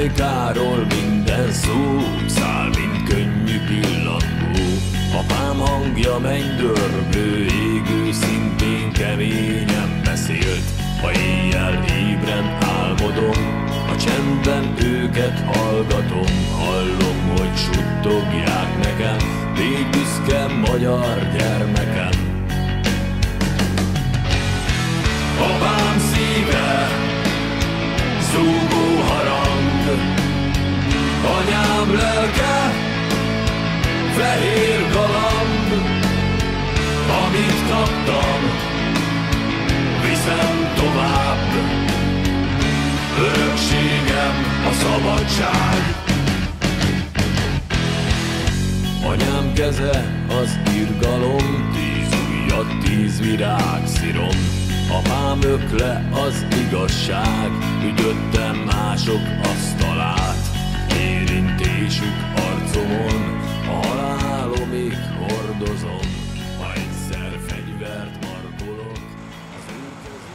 ajkáról minden szó száll, mint könnyű pillangó. Apám hangja mennydörgő, égő szintén keményen beszélt. Ha éjjel ébren álmodom, a csendben őket hallgatom. Hallom, hogy suttogják nekem, légy büszke magyar gyermekem. Apám szíve, zúgó harang, anyám lelke, fehér galamb. Amit kaptam, viszem tovább, örökségem a szabadság. Anyám keze az irgalom, 10 ujjat, 10 virág szirom. Apám ökle az igazság, ügyöttem mások asztalát. Érintésük arcomon, a halálomig hordozom. Ha egyszer fegyvert markolok, az ő kezük...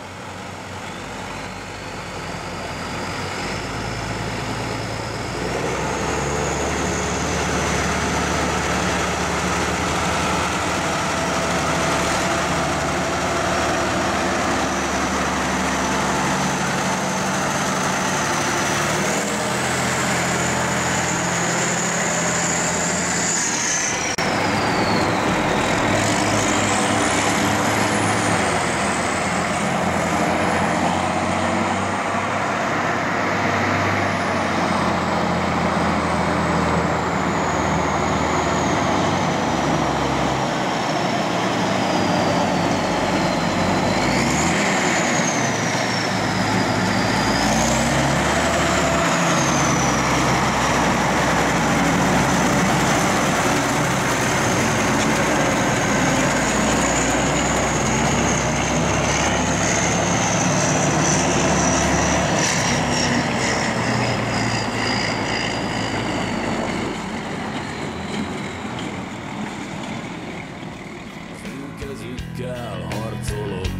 kezükkel harcolok.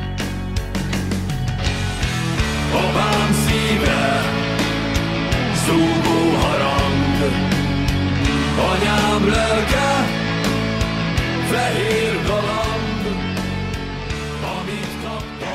Apám szíve, zúgó harang, anyám lelke, fehér galamb, amit kaptam.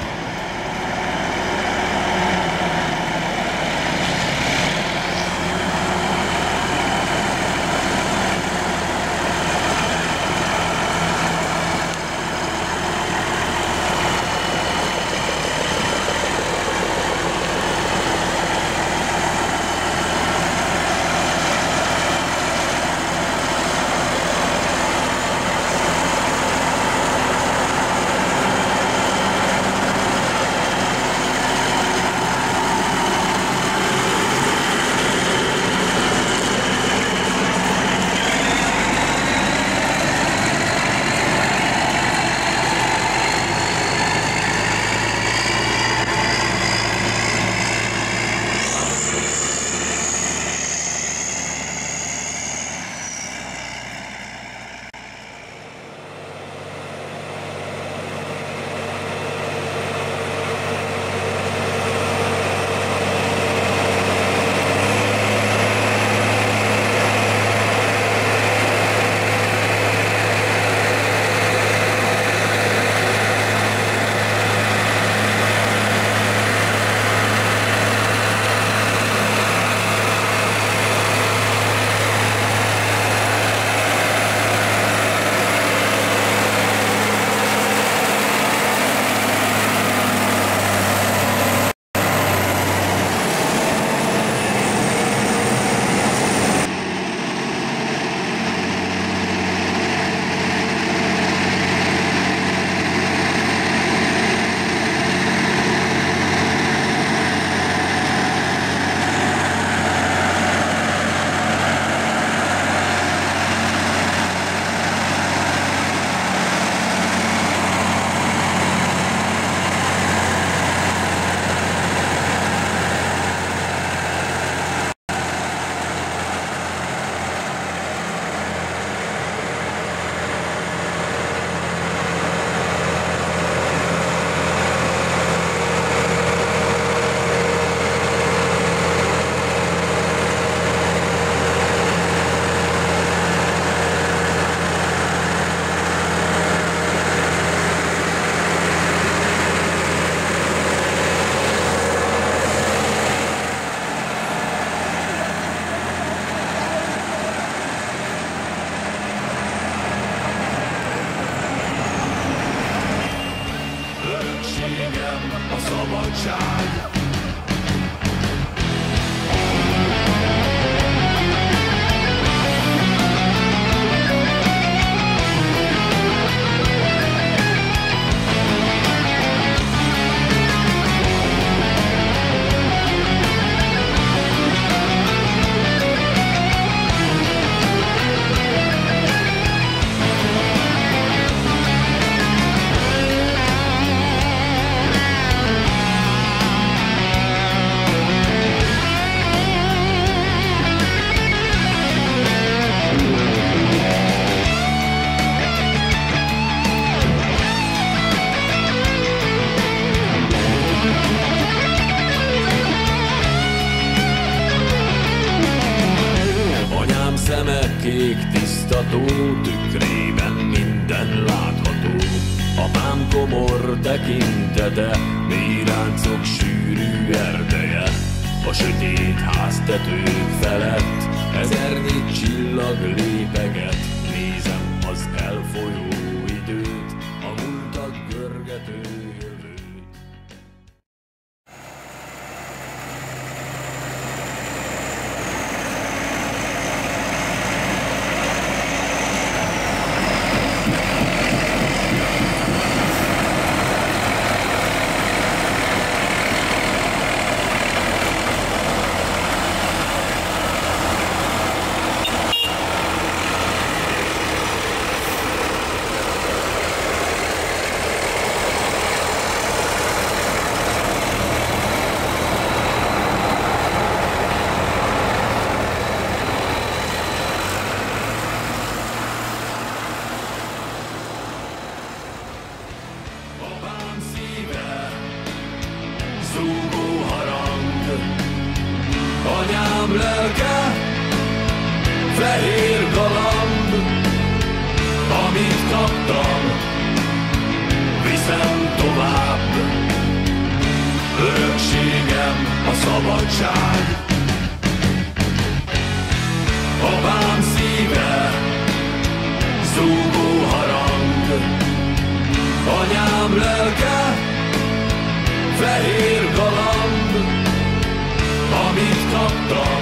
szabadság. Szeme kék, tisztató, tükrében minden látható. Apám komor tekintete, mély ráncok sűrű erdeje. A sötét háztetők felett ezernyi csillag lépeget. Nézem az elfolyó időt, a múltat görgető jövőt. Zúgó harang, anyám lelke, fehér galamb, amit kaptam, viszem tovább. Örökségem a szabadság. Apám szíve, zúgó harang, anyám lelke, fehér galamb, amit kaptam,